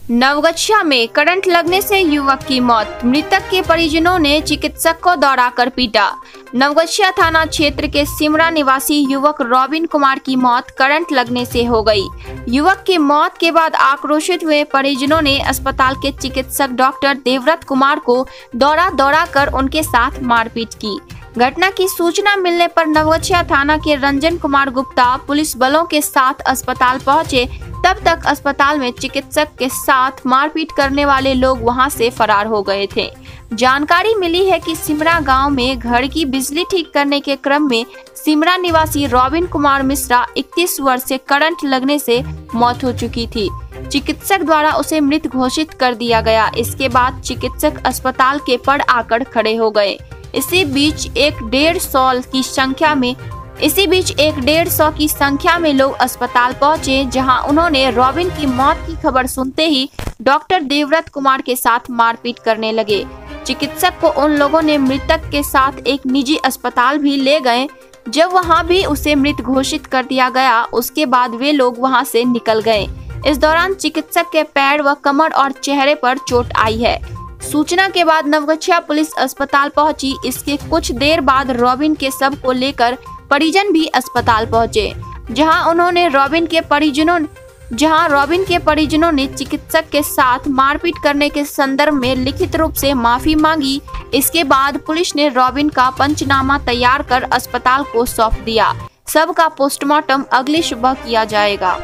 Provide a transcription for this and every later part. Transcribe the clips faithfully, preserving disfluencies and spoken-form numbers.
नवगछिया में करंट लगने से युवक की मौत, मृतक के परिजनों ने चिकित्सक को दौड़ाकर पीटा। नवगछिया थाना क्षेत्र के सिमरा निवासी युवक रॉबिन कुमार की मौत करंट लगने से हो गई। युवक की मौत के बाद आक्रोशित हुए परिजनों ने अस्पताल के चिकित्सक डॉक्टर देवव्रत कुमार को दौड़ा दौड़ा कर उनके साथ मारपीट की। घटना की सूचना मिलने पर नवगछिया थाना के रंजन कुमार गुप्ता पुलिस बलों के साथ अस्पताल पहुंचे। तब तक अस्पताल में चिकित्सक के साथ मारपीट करने वाले लोग वहां से फरार हो गए थे। जानकारी मिली है कि सिमरा गांव में घर की बिजली ठीक करने के क्रम में सिमरा निवासी रॉबिन कुमार मिश्रा इकतीस वर्ष से करंट लगने से मौत हो चुकी थी। चिकित्सक द्वारा उसे मृत घोषित कर दिया गया। इसके बाद चिकित्सक अस्पताल के पड़ आकर खड़े हो गए। इसी बीच एक डेढ़ सौ की संख्या में इसी बीच एक डेढ़ सौ की संख्या में लोग अस्पताल पहुंचे, जहां उन्होंने रॉबिन की मौत की खबर सुनते ही डॉक्टर देवव्रत कुमार के साथ मारपीट करने लगे। चिकित्सक को उन लोगों ने मृतक के साथ एक निजी अस्पताल भी ले गए। जब वहां भी उसे मृत घोषित कर दिया गया, उसके बाद वे लोग वहां से निकल गए। इस दौरान चिकित्सक के पैर व कमर और चेहरे पर चोट आई है। सूचना के बाद नवगछिया पुलिस अस्पताल पहुंची। इसके कुछ देर बाद रॉबिन के शव को लेकर परिजन भी अस्पताल पहुंचे, जहां उन्होंने रॉबिन के परिजनों जहां रॉबिन के परिजनों ने चिकित्सक के साथ मारपीट करने के संदर्भ में लिखित रूप से माफी मांगी। इसके बाद पुलिस ने रॉबिन का पंचनामा तैयार कर अस्पताल को सौंप दिया। शव का पोस्टमार्टम अगली सुबह किया जाएगा।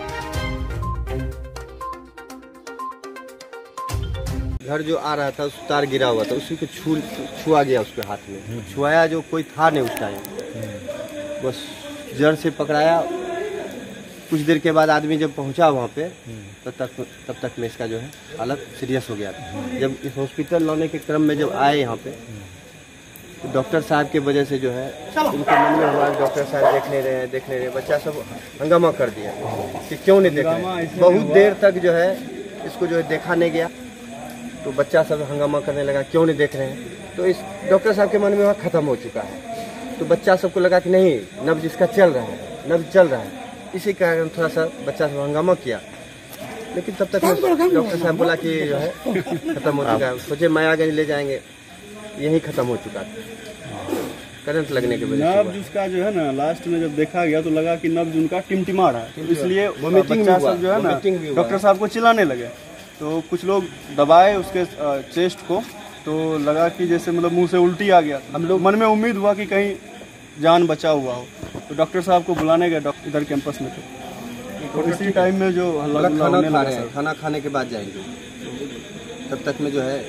घर जो आ रहा था उस तार गिरा हुआ था, उसी को छू छुआ गया उसके हाथ में। छुआया जो कोई था नहीं उस टाइम, बस जड़ से पकड़ाया। कुछ देर के बाद आदमी जब पहुंचा वहाँ पे तब तक तब तक में इसका जो है हालत सीरियस हो गया था। जब इस हॉस्पिटल लाने के क्रम में जब आए यहाँ पे तो डॉक्टर साहब की वजह से जो है उनके मन में हुआ डॉक्टर साहब देख नहीं रहे हैं देख नहीं रहे बच्चा सब हंगामा कर दिया कि क्यों नहीं देख रहे। बहुत देर तक जो है इसको जो है देखा नहीं गया, तो बच्चा सब हंगामा करने लगा क्यों नहीं देख रहे हैं। तो इस डॉक्टर साहब के मन में वह खत्म हो चुका है। तो बच्चा सबको लगा कि नहीं, नब्ज इसका चल रहा है, नब्ज चल रहा है। इसी कारण थोड़ा सा बच्चा सब हंगामा किया, लेकिन तब तक डॉक्टर साहब बोला कि जो है खत्म हो चुका है। सोचे मायागंज ले जाएंगे, यही खत्म हो चुका था करंट लगने के वजह से। नब्ज उसका जो है ना लास्ट में जब देखा गया तो लगा कि नब्ज उनका टिमटिमा रहा है, इसलिए बच्चा सब जो है ना डॉक्टर साहब को चिल्लाने लगे। तो कुछ लोग दबाए उसके चेस्ट को, तो लगा कि जैसे मतलब मुंह से उल्टी आ गया। हम लोग मन में उम्मीद हुआ कि कहीं जान बचा हुआ हो, तो डॉक्टर साहब को बुलाने गए डॉक्टर इधर कैंपस में। तो तो इसी टाइम में जो हल्ला खाना खा रहे हैं, खाना खाने के बाद जाएंगे, तब तक में जो है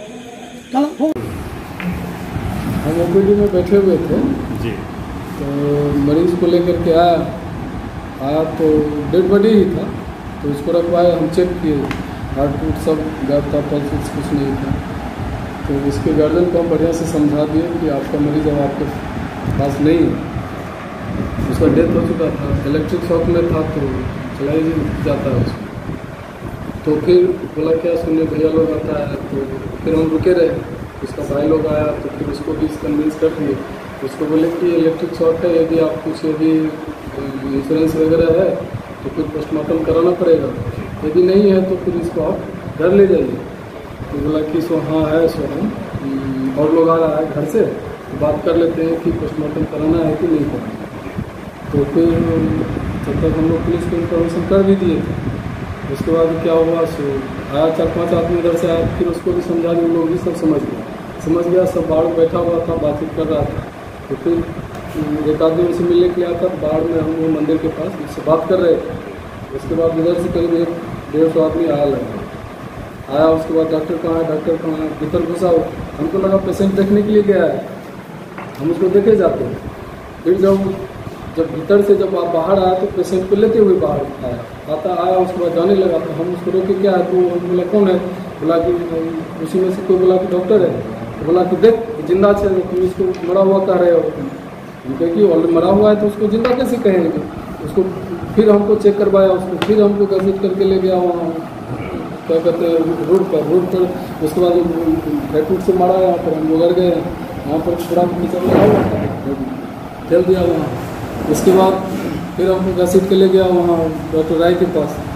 हम ओपीडी में बैठे हुए थे जी। तो मरीज को लेकर के आया आया तो डेड बॉडी ही था, तो उसको रखवाए। हम चेक किए, हार्ट बीट सब गैप था, पल्स कुछ नहीं था। तो इसके गार्जियन को हम बढ़िया से समझा दिए कि आपका मरीज अब आपके पास नहीं है, उसका डेथ हो चुका था, इलेक्ट्रिक शॉक में था, तो चलाई जाता है उसको। तो फिर बोला क्या सुनने भैया लोग आता है, तो फिर हम रुके रहे। उसका भाई लोग आया तो फिर उसको भी कन्विंस कर दिए। उसको बोले कि इलेक्ट्रिक शॉक है, यदि आप कुछ यदि इंश्योरेंस वगैरह है तो फिर पोस्टमार्टम कराना पड़ेगा, यदि नहीं है तो फिर इसको आप घर ले जाइए। तो बोला कि सो हाँ है, सो हम और लोग आ रहा है घर से, तो बात कर लेते हैं कि पोस्टमार्टम कराना है कि नहीं कराना। तो फिर जब तक हम लोग पुलिस को इन्फॉर्मेशन कर भी दिए थे, उसके बाद क्या हुआ, सो आया चार पांच आदमी इधर से आया, फिर उसको भी समझा दिया। लोग भी सब समझ गया समझ गया सब बाहर बैठा हुआ था, बातचीत कर रहा था। तो फिर एक आदमी उनसे मिलने के लिए आता, बाहर में हम वो मंदिर के पास उससे बात कर रहे थे। उसके बाद इधर से करीब एक डेढ़ सौ आदमी आया लगा आया उसके बाद डॉक्टर कहाँ है डॉक्टर कहाँ है, भीतर घुसा हो। हमको लगा पेशेंट देखने के लिए गया है, हम उसको देखे जाते हैं। फिर जब जब भीतर से जब आप बाहर आया तो पेशेंट को लेते हुए बाहर आया आता आया उसके बाद जाने लगा। तो हम उसको रोके क्या है, तो हम बोला कौन है, बोला कि उसी में से कोई बोला कि डॉक्टर है। तो बोला कि देख जिंदा है, तुम इसको मरा हुआ कह रहे हो। हम कहे कि ऑलरेडी मरा हुआ है तो उसको जिंदा कैसे कहेंगे। उसको फिर हमको चेक करवाया, उसको फिर हमको गैसेट करके ले गया वहाँ क्या कहते हैं रोड पर रोड पर उसके बाद बैकूट से मारा, यहाँ पर हम उधर गए, वहाँ पर पूरा कीचड़ लगा हुआ था, चल दिया वहाँ। उसके बाद फिर हमको घसीट के ले गया वहाँ डॉक्टर राय के पास।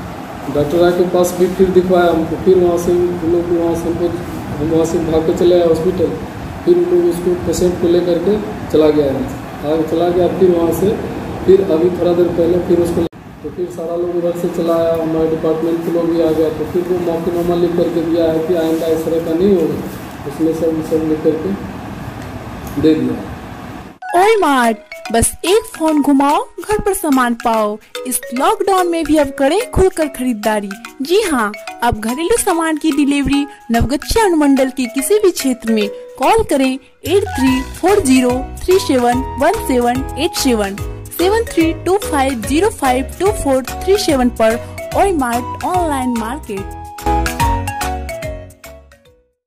डॉक्टर आए के पास भी फिर दिखवाया हमको, फिर वहाँ से उन लोग वहाँ से हमको हम वहाँ से भाग के चले आए हॉस्पिटल। फिर उन लोग उसको पेशेंट को लेकर के चला गया है, आगे चला गया। फिर वहाँ से फिर अभी थोड़ा देर पहले फिर उसको तो फिर सारा लोग उधर से चला आया, हमारे डिपार्टमेंट के लोग भी आ गया। तो फिर वो मौकेनामा लिख करके दिया है कि आइंदा इस तरह का नहीं होगा, उसमें सब सब लिख करके दे दिया। ओई मार्ट, बस एक फोन घुमाओ घर पर सामान पाओ। इस लॉकडाउन में भी अब करें खुलकर खरीदारी। जी हाँ, अब घरेलू सामान की डिलीवरी नवगछिया अनुमंडल के किसी भी क्षेत्र में कॉल करें eight three four zero three seven one seven eight seven seven three two five zero five two four three seven पर ओई मार्ट ऑनलाइन मार्केट।